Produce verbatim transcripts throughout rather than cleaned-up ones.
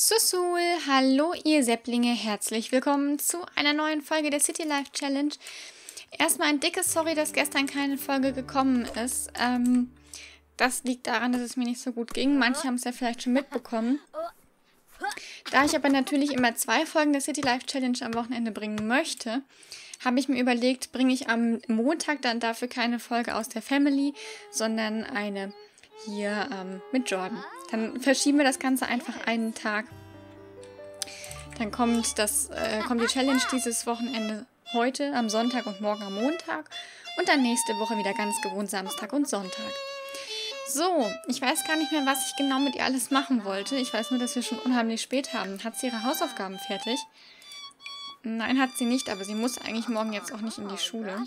Susul, hallo ihr Sepplinge, herzlich willkommen zu einer neuen Folge der City Life Challenge. Erstmal ein dickes Sorry, dass gestern keine Folge gekommen ist. Ähm, das liegt daran, dass es mir nicht so gut ging. Manche haben es ja vielleicht schon mitbekommen. Da ich aber natürlich immer zwei Folgen der City Life Challenge am Wochenende bringen möchte, habe ich mir überlegt, bringe ich am Montag dann dafür keine Folge aus der Family, sondern eine hier ähm, mit Jordan. Dann verschieben wir das Ganze einfach einen Tag. Dann kommt, das, äh, kommt die Challenge dieses Wochenende heute am Sonntag und morgen am Montag. Und dann nächste Woche wieder ganz gewohnt Samstag und Sonntag. So, ich weiß gar nicht mehr, was ich genau mit ihr alles machen wollte. Ich weiß nur, dass wir schon unheimlich spät haben. Hat sie ihre Hausaufgaben fertig? Nein, hat sie nicht, aber sie muss eigentlich morgen jetzt auch nicht in die Schule.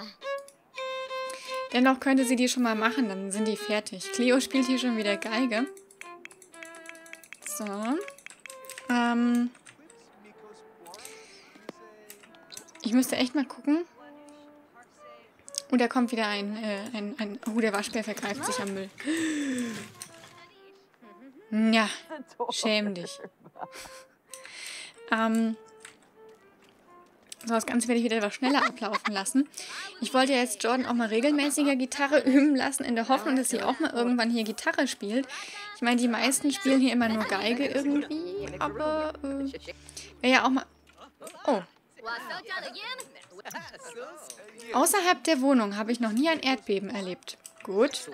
Dennoch könnte sie die schon mal machen, dann sind die fertig. Cleo spielt hier schon wieder Geige. So. Ähm. Ich müsste echt mal gucken. Oh, da kommt wieder ein, äh, ein, ein... Oh, der Waschbär vergreift sich am Müll. Ja, schäm dich. Ähm... So, das Ganze werde ich wieder etwas schneller ablaufen lassen. Ich wollte jetzt Jordan auch mal regelmäßiger Gitarre üben lassen, in der Hoffnung, dass sie auch mal irgendwann hier Gitarre spielt. Ich meine, die meisten spielen hier immer nur Geige irgendwie, aber äh, wäre ja auch mal... Oh. Außerhalb der Wohnung habe ich noch nie ein Erdbeben erlebt. Gut.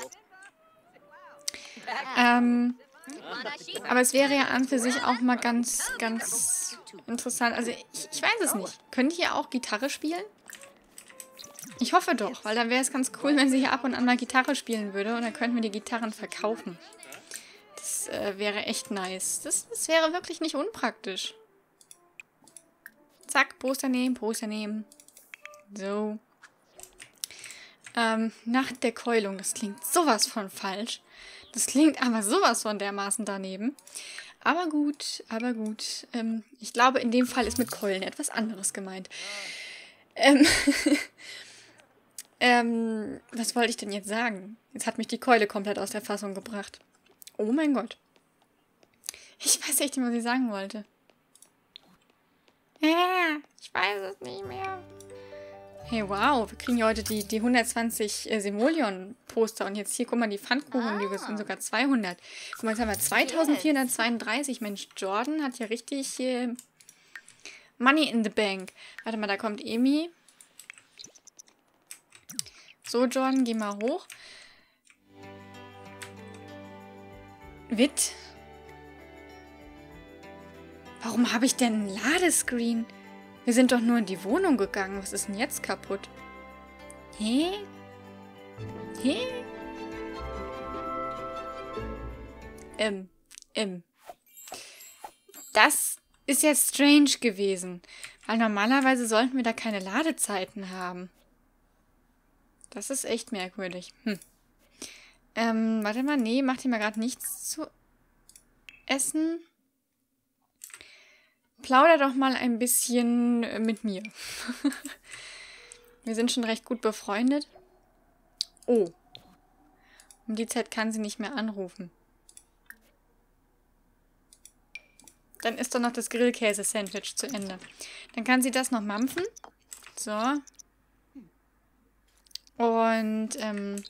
Ähm... Aber es wäre ja an für sich auch mal ganz, ganz interessant. Also ich, ich weiß es nicht. Könnt ihr auch Gitarre spielen? Ich hoffe doch, weil dann wäre es ganz cool, wenn sie hier ab und an mal Gitarre spielen würde. Und dann könnten wir die Gitarren verkaufen. Das äh, wäre echt nice. Das, das wäre wirklich nicht unpraktisch. Zack, Poster nehmen, Poster nehmen. So. Ähm, nach der Keulung. Das klingt sowas von falsch. Das klingt aber sowas von dermaßen daneben. Aber gut, aber gut. Ähm, ich glaube, in dem Fall ist mit Keulen etwas anderes gemeint. Ähm, ähm, was wollte ich denn jetzt sagen? Jetzt hat mich die Keule komplett aus der Fassung gebracht. Oh mein Gott. Ich weiß echt nicht, was ich sagen wollte. Ja, ich weiß es nicht mehr. Hey, wow, wir kriegen ja heute die, die hundertzwanzig äh, Simoleon-Poster. Und jetzt hier, guck mal, die Pfannkuchen, die sind sogar zweihundert. Guck mal, jetzt haben wir zweitausendvierhundertzweiunddreißig. Mensch, Jordan hat ja richtig äh, Money in the Bank. Warte mal, da kommt Emi. So, Jordan, geh mal hoch. Witt. Warum habe ich denn einen Ladescreen? Wir sind doch nur in die Wohnung gegangen. Was ist denn jetzt kaputt? Hä? Hä? Ähm, ähm. Das ist jetzt strange gewesen. Weil normalerweise sollten wir da keine Ladezeiten haben. Das ist echt merkwürdig. Hm. Ähm, warte mal. Nee, macht ihr mal gerade nichts zu essen? Plauder doch mal ein bisschen mit mir. Wir sind schon recht gut befreundet. Oh. Um die Zeit kann sie nicht mehr anrufen. Dann ist doch noch das Grillkäse-Sandwich zu Ende. Dann kann sie das noch mampfen. So. Und, ähm...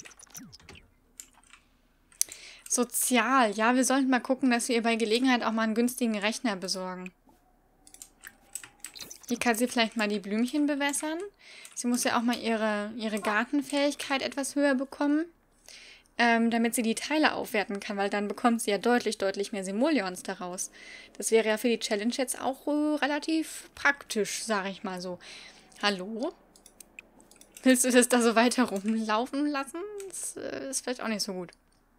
sozial. Ja, wir sollten mal gucken, dass wir ihr bei Gelegenheit auch mal einen günstigen Rechner besorgen. Hier kann sie vielleicht mal die Blümchen bewässern. Sie muss ja auch mal ihre, ihre Gartenfähigkeit etwas höher bekommen, ähm, damit sie die Teile aufwerten kann, weil dann bekommt sie ja deutlich, deutlich mehr Simoleons daraus. Das wäre ja für die Challenge jetzt auch äh, relativ praktisch, sage ich mal so. Hallo? Willst du das da so weiter rumlaufen lassen? Das äh, ist vielleicht auch nicht so gut.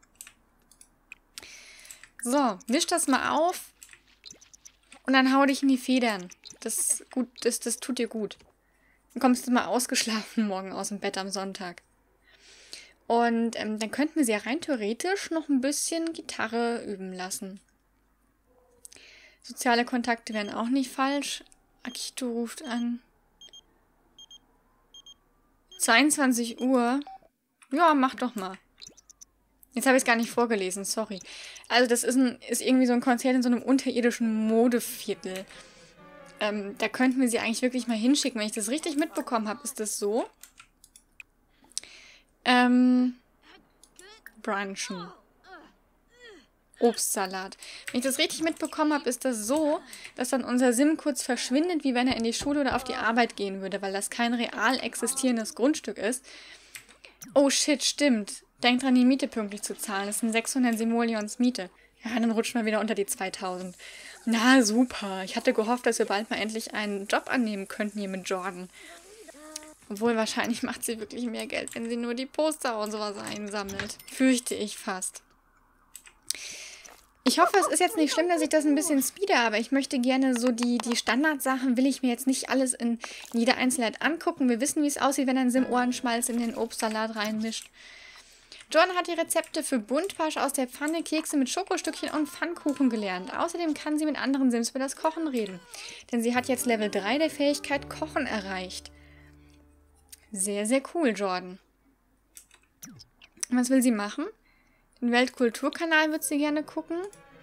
So, wisch das mal auf und dann hau dich in die Federn. Das, gut, das, das tut dir gut. Dann kommst du mal ausgeschlafen morgen aus dem Bett am Sonntag. Und ähm, dann könnten wir sie ja rein theoretisch noch ein bisschen Gitarre üben lassen. Soziale Kontakte wären auch nicht falsch. Akito ruft an. zweiundzwanzig Uhr. Ja, mach doch mal. Jetzt habe ich es gar nicht vorgelesen, sorry. Also das ist, ein, ist irgendwie so ein Konzert in so einem unterirdischen Modeviertel. Ähm, da könnten wir sie eigentlich wirklich mal hinschicken. Wenn ich das richtig mitbekommen habe, ist das so. Ähm, Brunchen. Obstsalat. Wenn ich das richtig mitbekommen habe, ist das so, dass dann unser Sim kurz verschwindet, wie wenn er in die Schule oder auf die Arbeit gehen würde, weil das kein real existierendes Grundstück ist. Oh shit, stimmt. Denkt dran, die Miete pünktlich zu zahlen. Das sind sechshundert Simoleons Miete. Ja, dann rutscht man wieder unter die zweitausend. Na, super. Ich hatte gehofft, dass wir bald mal endlich einen Job annehmen könnten hier mit Jordan. Obwohl, wahrscheinlich macht sie wirklich mehr Geld, wenn sie nur die Poster und sowas einsammelt. Fürchte ich fast. Ich hoffe, es ist jetzt nicht schlimm, dass ich das ein bisschen speede, aber ich möchte gerne so die, die Standardsachen, will ich mir jetzt nicht alles in jeder Einzelheit angucken. Wir wissen, wie es aussieht, wenn ein Sim Ohrenschmalz in den Obstsalat reinmischt. Jordan hat die Rezepte für Buntwasch aus der Pfanne, Kekse mit Schokostückchen und Pfannkuchen gelernt. Außerdem kann sie mit anderen Sims über das Kochen reden. Denn sie hat jetzt Level drei der Fähigkeit Kochen erreicht. Sehr, sehr cool, Jordan. Was will sie machen? Den Weltkulturkanal wird sie gerne gucken.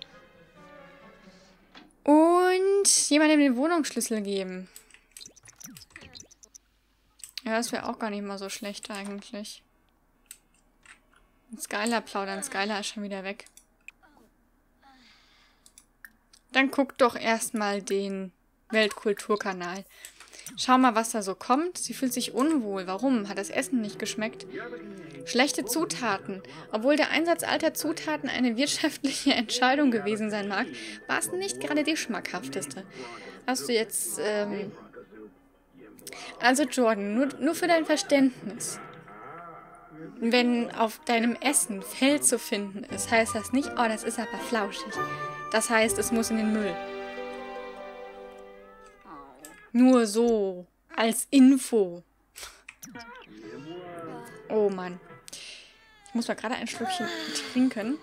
Und jemandem den Wohnungsschlüssel geben. Ja, das wäre auch gar nicht mal so schlecht eigentlich. Skylar plaudern. Skylar ist schon wieder weg. Dann guck doch erstmal den Weltkulturkanal. Schau mal, was da so kommt. Sie fühlt sich unwohl. Warum? Hat das Essen nicht geschmeckt? Schlechte Zutaten. Obwohl der Einsatz alter Zutaten eine wirtschaftliche Entscheidung gewesen sein mag, war es nicht gerade die schmackhafteste. Hast du jetzt, ähm... Also Jordan, nur, nur für dein Verständnis. Wenn auf deinem Essen Fell zu finden ist, heißt das nicht, oh, das ist aber flauschig. Das heißt, es muss in den Müll. Nur so, als Info. Oh Mann. Ich muss mal gerade ein Schlückchen trinken.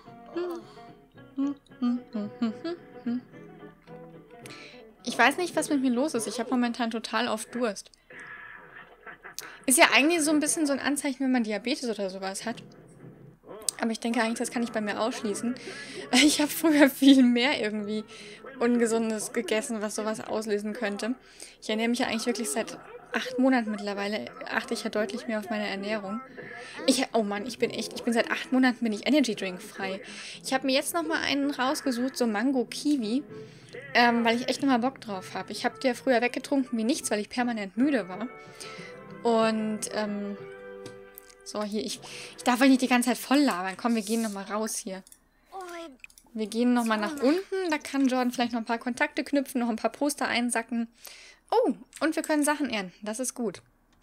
Ich weiß nicht, was mit mir los ist. Ich habe momentan total auf Durst. Ist ja eigentlich so ein bisschen so ein Anzeichen, wenn man Diabetes oder sowas hat. Aber ich denke eigentlich, das kann ich bei mir ausschließen. Ich habe früher viel mehr irgendwie Ungesundes gegessen, was sowas auslösen könnte. Ich ernähre mich ja eigentlich wirklich seit acht Monaten mittlerweile. Achte ich ja deutlich mehr auf meine Ernährung. Ich, oh Mann, ich bin echt, ich bin seit acht Monaten bin ich Energy Drink frei. Ich habe mir jetzt nochmal einen rausgesucht, so Mango Kiwi, ähm, weil ich echt nochmal Bock drauf habe. Ich habe die ja früher weggetrunken wie nichts, weil ich permanent müde war. Und, ähm, so, hier, ich, ich darf euch nicht die ganze Zeit voll labern. Komm, wir gehen nochmal raus hier. Wir gehen nochmal nach unten. Da kann Jordan vielleicht noch ein paar Kontakte knüpfen, noch ein paar Poster einsacken. Oh, und wir können Sachen ernten. Das ist gut.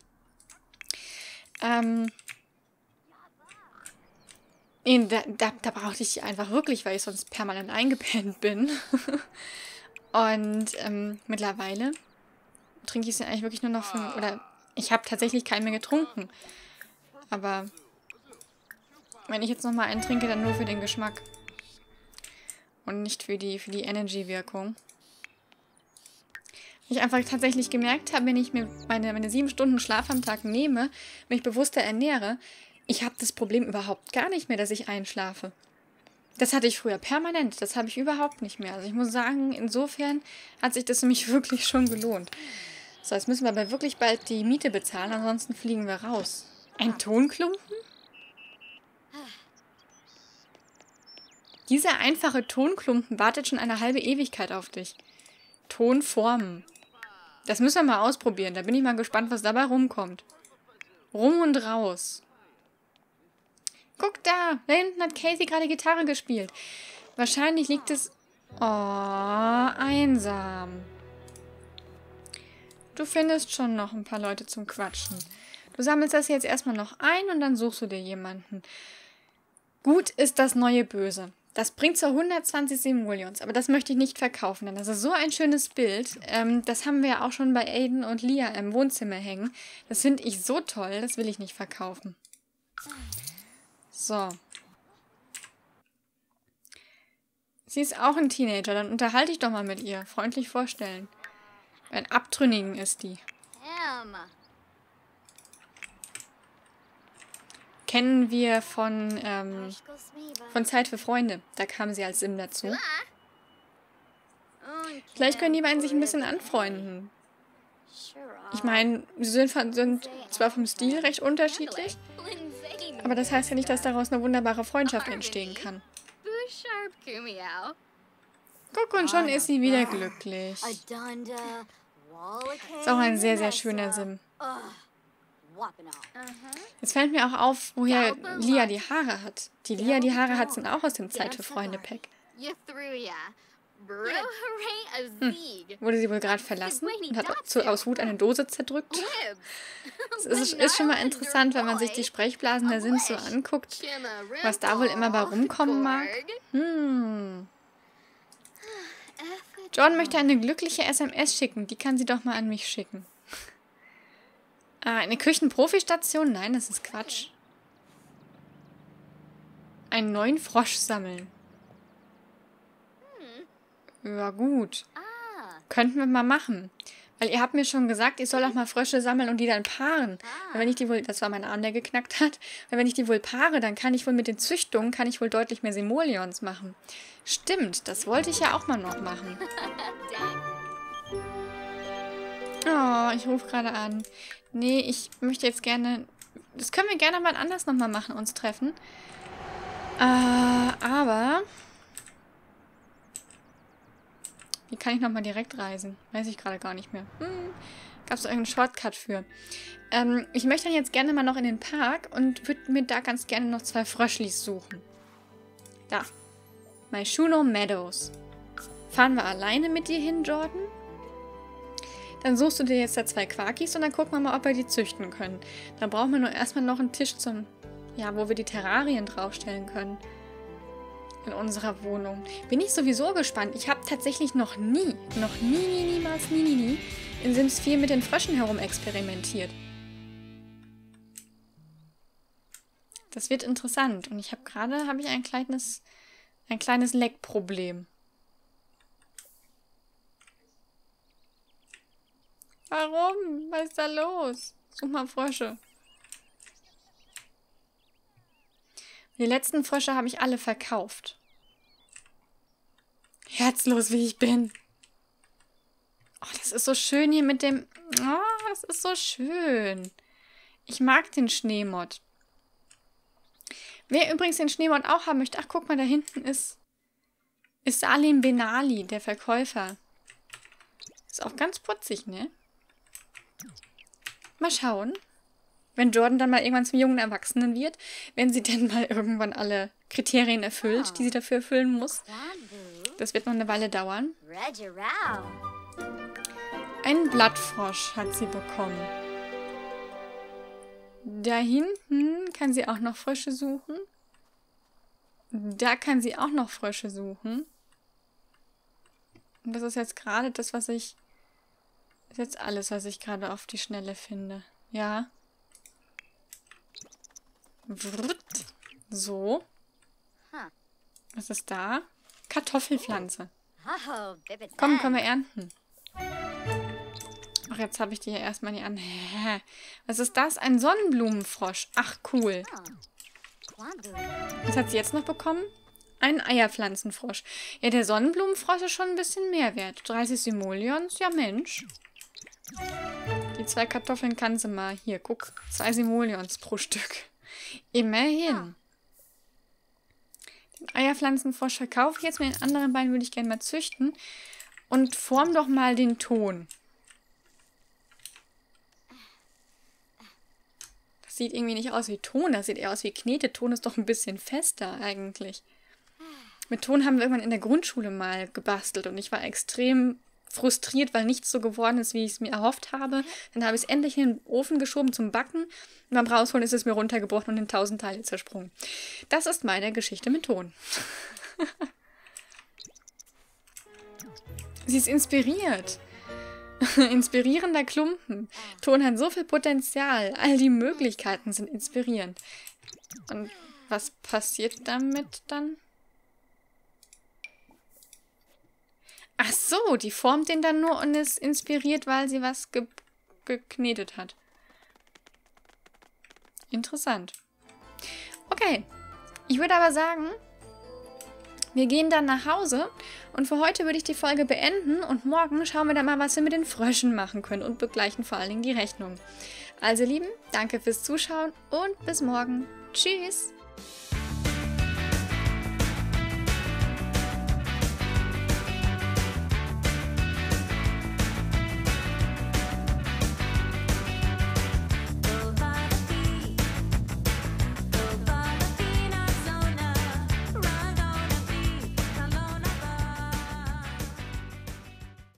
Ähm, da, da, da brauchte ich die einfach wirklich, weil ich sonst permanent eingepennt bin. Und ähm, mittlerweile trinke ich sie eigentlich wirklich nur noch für... Oder ich habe tatsächlich keinen mehr getrunken. Aber wenn ich jetzt nochmal einen trinke, dann nur für den Geschmack. Und nicht für die, für die Energy-Wirkung. Ich einfach tatsächlich gemerkt habe, wenn ich mir meine, meine sieben Stunden Schlaf am Tag nehme, mich bewusster ernähre, ich habe das Problem überhaupt gar nicht mehr, dass ich einschlafe. Das hatte ich früher permanent, das habe ich überhaupt nicht mehr. Also ich muss sagen, insofern hat sich das für mich wirklich schon gelohnt. So, jetzt müssen wir aber wirklich bald die Miete bezahlen, ansonsten fliegen wir raus. Ein Tonklumpen? Dieser einfache Tonklumpen wartet schon eine halbe Ewigkeit auf dich. Tonformen. Das müssen wir mal ausprobieren. Da bin ich mal gespannt, was dabei rumkommt. Rum und raus. Guck da. Da hinten hat Casey gerade Gitarre gespielt. Wahrscheinlich liegt es... Oh, einsam. Du findest schon noch ein paar Leute zum Quatschen. Du sammelst das jetzt erstmal noch ein und dann suchst du dir jemanden. Gut ist das neue Böse. Das bringt zwar hundertzwanzig Simoleons, aber das möchte ich nicht verkaufen, denn das ist so ein schönes Bild. Ähm, das haben wir ja auch schon bei Aiden und Lia im Wohnzimmer hängen. Das finde ich so toll, das will ich nicht verkaufen. So. Sie ist auch ein Teenager, dann unterhalte ich doch mal mit ihr. Freundlich vorstellen. Ein Abtrünnigen ist die. kennen wir von, ähm, von Zeit für Freunde. Da kam sie als Sim dazu. Vielleicht können die beiden sich ein bisschen anfreunden. Ich meine, sie sind, von, sind zwar vom Stil recht unterschiedlich, aber das heißt ja nicht, dass daraus eine wunderbare Freundschaft entstehen kann. Guck, und schon ist sie wieder glücklich. Ist auch ein sehr, sehr schöner Sim. Jetzt fällt mir auch auf, woher Lia die Haare hat. Die Lia die Haare hat, sind auch aus dem Zeit für Freunde-Pack. Hm. Wurde sie wohl gerade verlassen und hat zu, aus Wut eine Dose zerdrückt? Es ist, ist schon mal interessant, wenn man sich die Sprechblasen der Sims so anguckt, was da wohl immer bei rumkommen mag. Hm. Jordan möchte eine glückliche S M S schicken. Die kann sie doch mal an mich schicken. Ah, eine Küchenprofi-Station? Nein, das ist Quatsch. Einen neuen Frosch sammeln. Ja, gut. Könnten wir mal machen. Weil ihr habt mir schon gesagt, ich soll auch mal Frösche sammeln und die dann paaren. Weil wenn ich die wohl, das war mein Arm, der geknackt hat. Weil wenn ich die wohl paare, dann kann ich wohl mit den Züchtungen, kann ich wohl deutlich mehr Simoleons machen. Stimmt, das wollte ich ja auch mal noch machen. Oh, ich rufe gerade an. Nee, ich möchte jetzt gerne... Das können wir gerne mal anders nochmal machen, uns treffen. Äh, aber... Wie kann ich nochmal direkt reisen? Weiß ich gerade gar nicht mehr. Hm, gab es da irgendeinen Shortcut für? Ähm, ich möchte dann jetzt gerne mal noch in den Park und würde mir da ganz gerne noch zwei Fröschlis suchen. Da. Myshuno Meadows. Fahren wir alleine mit dir hin, Jordan? Dann suchst du dir jetzt da zwei Quakis und dann gucken wir mal, ob wir die züchten können. Dann brauchen wir nur erstmal noch einen Tisch zum... Ja, wo wir die Terrarien draufstellen können. In unserer Wohnung. Bin ich sowieso gespannt. Ich habe tatsächlich noch nie, noch nie, nie, niemals, nie, nie, nie in Sims vier mit den Fröschen herum experimentiert. Das wird interessant. Und ich habe gerade, habe ich ein kleines, ein kleines Leckproblem. Warum? Was ist da los? Such mal Frösche. Die letzten Frösche habe ich alle verkauft. Herzlos, wie ich bin. Oh, das ist so schön hier mit dem... Oh, das ist so schön. Ich mag den Schneemod. Wer übrigens den Schneemod auch haben möchte... Ach, guck mal, da hinten ist... Ist Salim Benali, der Verkäufer. Ist auch ganz putzig, ne? Mal schauen. Wenn Jordan dann mal irgendwann zum jungen Erwachsenen wird, wenn sie denn mal irgendwann alle Kriterien erfüllt, die sie dafür erfüllen muss. Das wird noch eine Weile dauern. Einen Blattfrosch hat sie bekommen. Da hinten kann sie auch noch Frösche suchen. Da kann sie auch noch Frösche suchen. Und das ist jetzt gerade das, was ich... Das ist jetzt alles, was ich gerade auf die Schnelle finde. Ja. So. Was ist da? Kartoffelpflanze. Komm, können wir ernten. Ach, jetzt habe ich die hier erstmal nicht an. Was ist das? Ein Sonnenblumenfrosch. Ach, cool. Was hat sie jetzt noch bekommen? Ein Eierpflanzenfrosch. Ja, der Sonnenblumenfrosch ist schon ein bisschen mehr wert. dreißig Simoleons, ja Mensch. Die zwei Kartoffeln kann sie mal. Hier, guck. Zwei Simoleons pro Stück. Immerhin. Den Eierpflanzenfrosch verkaufe ich jetzt. Mit den anderen beiden würde ich gerne mal züchten. Und form doch mal den Ton. Das sieht irgendwie nicht aus wie Ton. Das sieht eher aus wie Knete. Ton ist doch ein bisschen fester eigentlich. Mit Ton haben wir irgendwann in der Grundschule mal gebastelt. Und ich war extrem frustriert, weil nichts so geworden ist, wie ich es mir erhofft habe. Dann habe ich es endlich in den Ofen geschoben zum Backen. Und beim Rausholen ist es mir runtergebrochen und in tausend Teile zersprungen. Das ist meine Geschichte mit Ton. Sie ist inspiriert. Inspirierender Klumpen. Ton hat so viel Potenzial. All die Möglichkeiten sind inspirierend. Und was passiert damit dann? Ach so, die formt den dann nur und ist inspiriert, weil sie was ge geknetet hat. Interessant. Okay, ich würde aber sagen, wir gehen dann nach Hause und für heute würde ich die Folge beenden und morgen schauen wir dann mal, was wir mit den Fröschen machen können und begleichen vor allen Dingen die Rechnung. Also Lieben, danke fürs Zuschauen und bis morgen. Tschüss!